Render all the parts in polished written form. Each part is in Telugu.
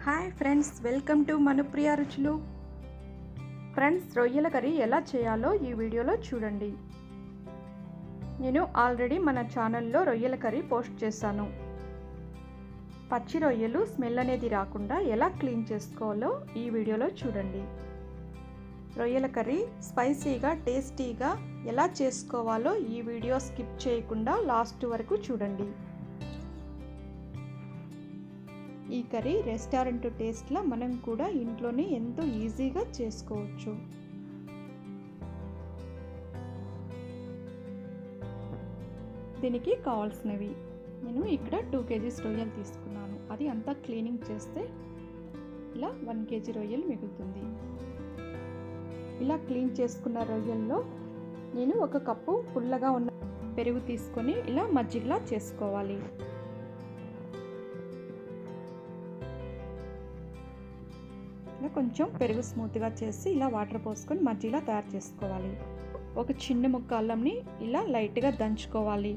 Hi friends, welcome to Manupriya రుచులు. ఫ్రెండ్స్, రొయ్యల కర్రీ ఎలా చేయాలో ఈ వీడియోలో చూడండి. నేను ఆల్రెడీ మన ఛానల్లో రొయ్యల కర్రీ పోస్ట్ చేశాను. పచ్చి రొయ్యలు స్మెల్ అనేది రాకుండా ఎలా క్లీన్ చేసుకోవాలో ఈ వీడియోలో చూడండి. రొయ్యల కర్రీ స్పైసీగా టేస్టీగా ఎలా చేసుకోవాలో ఈ వీడియో స్కిప్ చేయకుండా లాస్ట్ వరకు చూడండి. ఈ కర్రీ రెస్టారెంట్ టేస్ట్లా మనం కూడా ఇంట్లోనే ఎంతో ఈజీగా చేసుకోవచ్చు. దీనికి కావాల్సినవి నేను ఇక్కడ 2 kgs రొయ్యలు తీసుకున్నాను. అది అంతా క్లీనింగ్ చేస్తే ఇలా 1 kg రొయ్యలు మిగులుతుంది. ఇలా క్లీన్ చేసుకున్న రొయ్యల్లో నేను 1 కప్పు పుల్లగా ఉన్న పెరుగు తీసుకొని ఇలా మజ్జిగలా చేసుకోవాలి. కొంచెం పెరుగు స్మూత్గా చేసి ఇలా వాటర్ పోసుకొని మజ్జిగలా తయారు చేసుకోవాలి. ఒక చిన్న ముక్క అల్లంని ఇలా లైట్గా దంచుకోవాలి.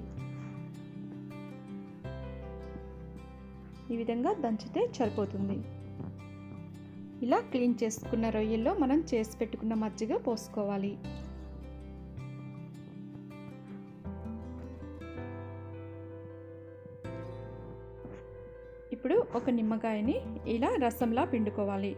ఈ విధంగా దంచితే సరిపోతుంది. ఇలా క్లీన్ చేసుకున్న రొయ్యల్లో మనం చేసి పెట్టుకున్న మజ్జిగ పోసుకోవాలి. ఇప్పుడు ఒక నిమ్మకాయని ఇలా రసంలా పిండుకోవాలి.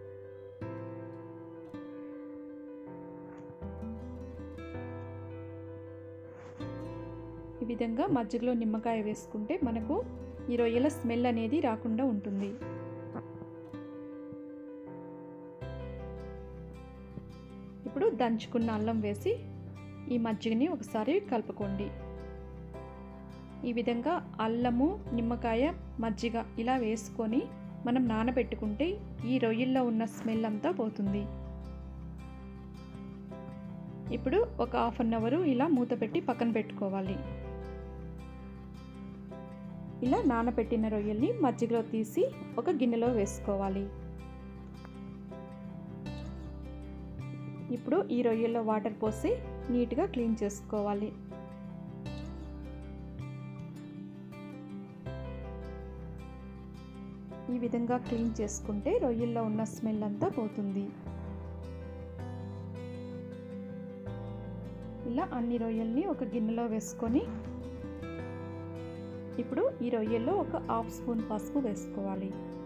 ఈ విధంగా మజ్జిగలో నిమ్మకాయ వేసుకుంటే మనకు ఈ రొయ్యల స్మెల్ అనేది రాకుండా ఉంటుంది. ఇప్పుడు దంచుకున్న అల్లం వేసి ఈ మజ్జిగని ఒకసారి కలుపుకోండి. ఈ విధంగా అల్లము, నిమ్మకాయ, మజ్జిగ ఇలా వేసుకొని మనం నానబెట్టుకుంటే ఈ రొయ్యల్లో ఉన్న స్మెల్ అంతా పోతుంది. ఇప్పుడు ఒక 1/2 అవర్ ఇలా మూత పెట్టి పక్కన పెట్టుకోవాలి. ఇలా నానబెట్టిన రొయ్యల్ని మజ్జిగలో తీసి ఒక గిన్నెలో వేసుకోవాలి. ఇప్పుడు ఈ రొయ్యల్లో వాటర్ పోసి నీట్గా క్లీన్ చేసుకోవాలి. ఈ విధంగా క్లీన్ చేసుకుంటే రొయ్యల్లో ఉన్న స్మెల్ అంతా పోతుంది. ఇలా అన్ని రొయ్యల్ని ఒక గిన్నెలో వేసుకొని ఇప్పుడు ఈ రొయ్యల్లో ఒక 1/2 స్పూన్ పసుపు వేసుకోవాలి.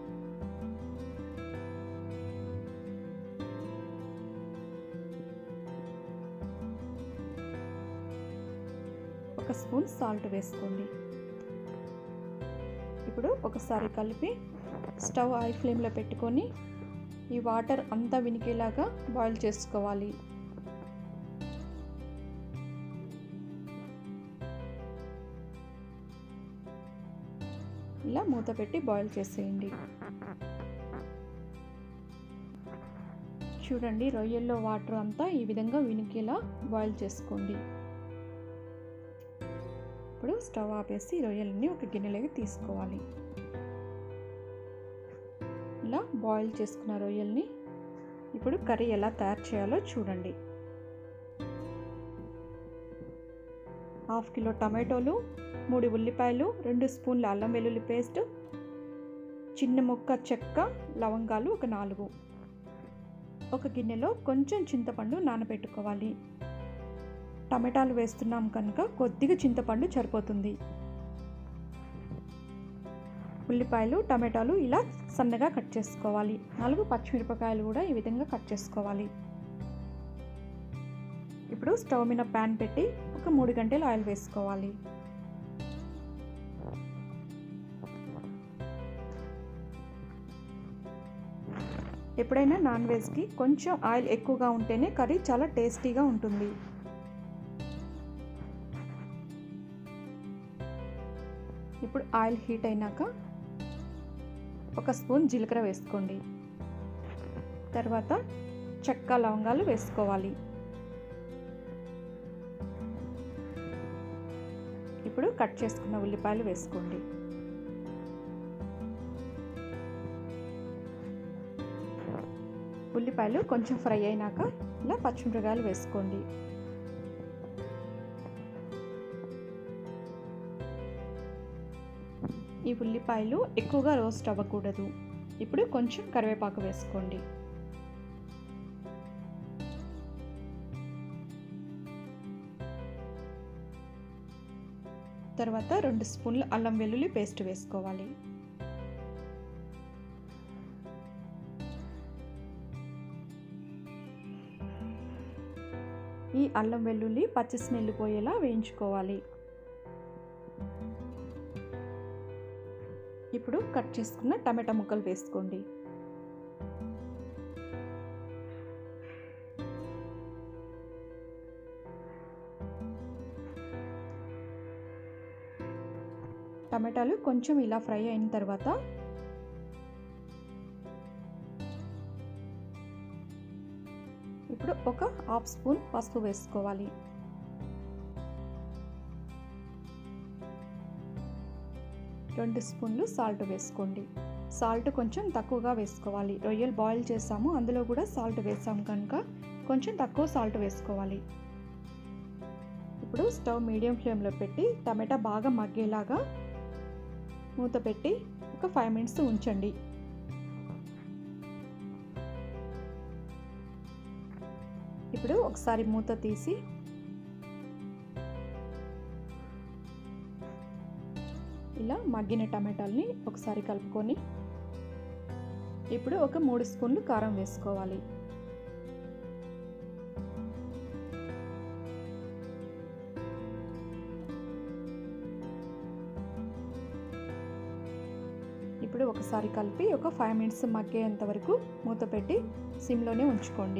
ఒక స్పూన్ సాల్ట్ వేసుకోండి. ఇప్పుడు ఒకసారి కలిపి స్టవ్ హై ఫ్లేమ్లో పెట్టుకొని ఈ వాటర్ అంతా వినికేలాగా బాయిల్ చేసుకోవాలి. ఇలా మూత పెట్టి బాయిల్ చేసేయండి. చూడండి, రొయ్యల్లో వాటర్ అంతా ఈ విధంగా వినికేలా బాయిల్ చేసుకోండి. ఇప్పుడు స్టవ్ ఆపేసి రొయ్యలని ఒక గిన్నెలోకి తీసుకోవాలి. ఇలా బాయిల్ చేసుకున్న రొయ్యల్ని ఇప్పుడు కర్రీ ఎలా తయారు చేయాలో చూడండి. 1/2 కిలో టమాటోలు, 3 ఉల్లిపాయలు, 2 స్పూన్ల అల్లం వెల్లుల్లి పేస్ట్, చిన్న ముక్క చెక్క, లవంగాలు ఒక 4. ఒక గిన్నెలో కొంచెం చింతపండు నానబెట్టుకోవాలి. టమాటాలు వేస్తున్నాం కనుక కొద్దిగా చింతపండు సరిపోతుంది. ఉల్లిపాయలు, టమాటాలు ఇలా సన్నగా కట్ చేసుకోవాలి. 4 పచ్చిమిరపకాయలు కూడా ఈ విధంగా కట్ చేసుకోవాలి. ఇప్పుడు స్టవ్ మీద ప్యాన్ పెట్టి ఒక 3 గంటలు ఆయిల్ వేసుకోవాలి. ఎప్పుడైనా నాన్ వెజ్కి కొంచెం ఆయిల్ ఎక్కువగా ఉంటేనే కర్రీ చాలా టేస్టీగా ఉంటుంది. ఇప్పుడు ఆయిల్ హీట్ అయినాక 1 స్పూన్ జీలకర్ర వేసుకోండి. తర్వాత చెక్క, లవంగాలు వేసుకోవాలి. ఇప్పుడు కట్ చేసుకున్న ఉల్లిపాయలు వేసుకోండి. ఉల్లిపాయలు కొంచెం ఫ్రై అయినాక ఇలా పచ్చిమిరపకాయలు వేసుకోండి. ఈ ఉల్లిపాయలు ఎక్కువగా రోస్ట్ అవ్వకూడదు. ఇప్పుడు కొంచెం కరివేపాకు వేసుకోండి. తర్వాత 2 స్పూన్ల అల్లం వెల్లుల్లి పేస్ట్ వేసుకోవాలి. ఈ అల్లం వెల్లుల్లి పచ్చి స్మెల్ పోయేలా వేయించుకోవాలి. ఇప్పుడు కట్ చేసుకున్న టమాటా ముక్కలు వేసుకోండి. టమాటాలు కొంచెం ఇలా ఫ్రై అయిన తర్వాత ఇప్పుడు ఒక హాఫ్ స్పూన్ పసుపు వేసుకోవాలి. రెండు స్పూన్లు సాల్ట్ వేసుకోండి. సాల్ట్ కొంచెం తక్కువగా వేసుకోవాలి. రొయ్యలు బాయిల్ చేసాము, అందులో కూడా సాల్ట్ వేసాము కనుక కొంచెం తక్కువ సాల్ట్ వేసుకోవాలి. ఇప్పుడు స్టవ్ మీడియం ఫ్లేమ్లో పెట్టి టమాటా బాగా మగ్గేలాగా మూత పెట్టి ఒక 5 మినిట్స్ ఉంచండి. ఇప్పుడు ఒకసారి మూత తీసి ఇలా మగ్గిన టమాటాలని ఒకసారి కలుపుకొని ఇప్పుడు ఒక 3 స్పూన్లు కారం వేసుకోవాలి. ఇప్పుడు ఒకసారి కలిపి ఒక 5 మినిట్స్ మగ్గేంత వరకు మూత పెట్టి సిమ్లోనే ఉంచుకోండి.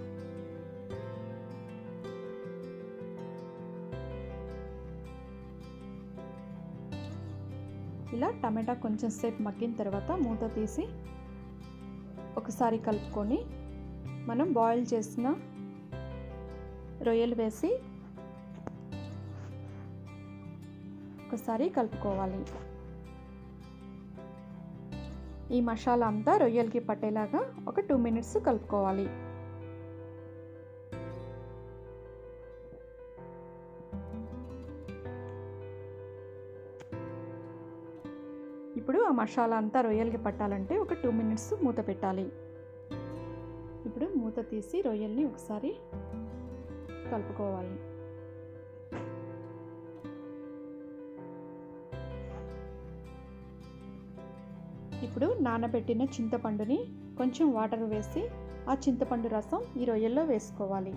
ఇలా టమాటా కొంచెం సేపు మగ్గిన తర్వాత మూత తీసి ఒకసారి కలుపుకొని మనం బాయిల్ చేసిన రొయ్యలు వేసి ఒకసారి కలుపుకోవాలి. ఈ మసాలా అంతా రొయ్యలకి పట్టేలాగా ఒక 2 మినిట్స్ కలుపుకోవాలి. ఇప్పుడు ఆ మసాలా అంతా రొయ్యలకి పట్టాలంటే ఒక 2 మినిట్స్ మూత పెట్టాలి. ఇప్పుడు మూత తీసి రొయ్యల్ని ఒకసారి కలుపుకోవాలి. ఇప్పుడు నానబెట్టిన చింతపండుని కొంచెం వాటర్ వేసి ఆ చింతపండు రసం ఈ రొయ్యల్లో వేసుకోవాలి.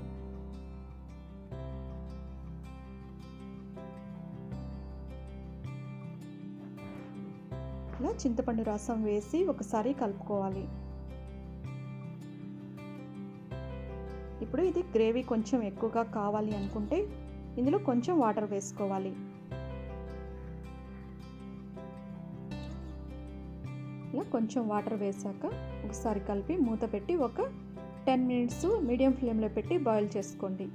ఇలా చింతపండు రసం వేసి ఒకసారి కలుపుకోవాలి. ఇప్పుడు ఇది గ్రేవీ కొంచెం ఎక్కువగా కావాలి అనుకుంటే ఇందులో కొంచెం వాటర్ వేసుకోవాలి. ఇలా కొంచెం వాటర్ వేసాక ఒకసారి కలిపి మూత పెట్టి ఒక 10 మినిట్స్ మీడియం ఫ్లేమ్లో పెట్టి బాయిల్ చేసుకోండి.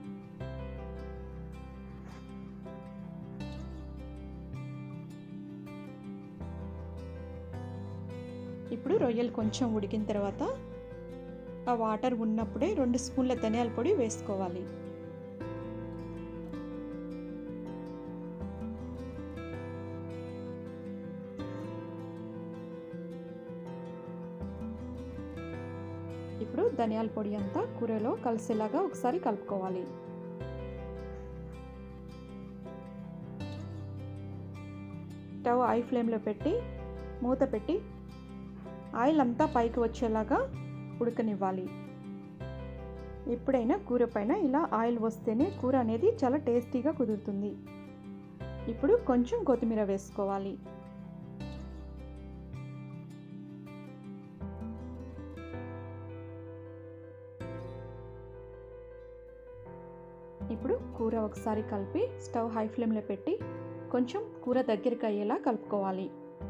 ఇప్పుడు రొయ్యలు కొంచెం ఉడికిన తర్వాత ఆ వాటర్ ఉన్నప్పుడే 2 స్పూన్ల ధనియాల పొడి వేసుకోవాలి. ఇప్పుడు ధనియాల పొడి అంతా కూరలో కలిసేలాగా ఒకసారి కలుపుకోవాలి. స్టవ్ హై ఫ్లేమ్లో పెట్టి మూత పెట్టి ఆయిల్ అంతా పైకి వచ్చేలాగా ఉడకనివ్వాలి. ఎప్పుడైనా కూర పైన ఇలా ఆయిల్ వస్తేనే కూర అనేది చాలా టేస్టీగా కుదురుతుంది. ఇప్పుడు కొంచెం కొత్తిమీర వేసుకోవాలి. ఇప్పుడు కూర ఒకసారి కలిపి స్టవ్ హై ఫ్లేమ్లో పెట్టి కొంచెం కూర దగ్గరికి అయ్యేలా కలుపుకోవాలి.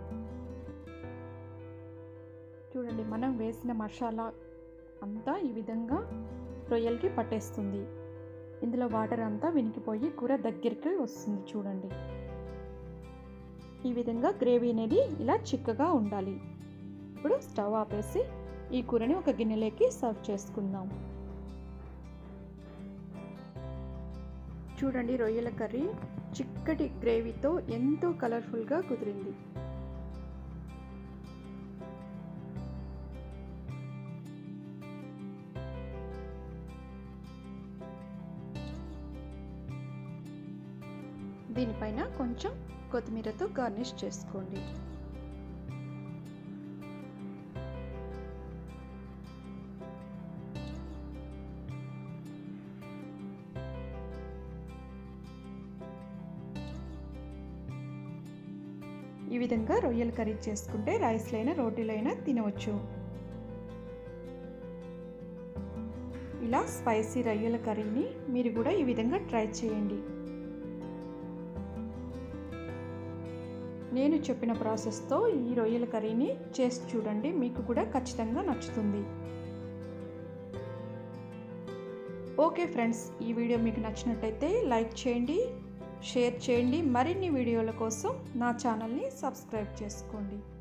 చూడండి, మనం వేసిన మసాలా అంతా ఈ విధంగా రొయ్యలకి పట్టేస్తుంది. ఇందులో వాటర్ అంతా వినికిపోయి కూర దగ్గరికి వస్తుంది. చూడండి, ఈ విధంగా గ్రేవీ అనేది ఇలా చిక్కగా ఉండాలి. ఇప్పుడు స్టవ్ ఆపేసి ఈ కూరని ఒక గిన్నెలోకి సర్వ్ చేసుకుందాం. చూడండి, రొయ్యల కర్రీ చిక్కటి గ్రేవీతో ఎంతో కలర్ఫుల్గా కుదిరింది. దీనిపైన కొంచెం కొత్తిమీరతో గార్నిష్ చేసుకోండి. ఈ విధంగా రొయ్యల కర్రీ చేసుకుంటే రైస్లైనా రోటీలైనా తినవచ్చు. ఇలా స్పైసీ రొయ్యల కర్రీని మీరు కూడా ఈ విధంగా ట్రై చేయండి. నేను చెప్పిన ప్రాసెస్తో ఈ రొయ్యల కర్రీని చేసి చూడండి, మీకు కూడా ఖచ్చితంగా నచ్చుతుంది. ఓకే ఫ్రెండ్స్, ఈ వీడియో మీకు నచ్చినట్టయితే లైక్ చేయండి, షేర్ చేయండి. మరిన్ని వీడియోల కోసం నా ఛానల్ని సబ్స్క్రైబ్ చేసుకోండి.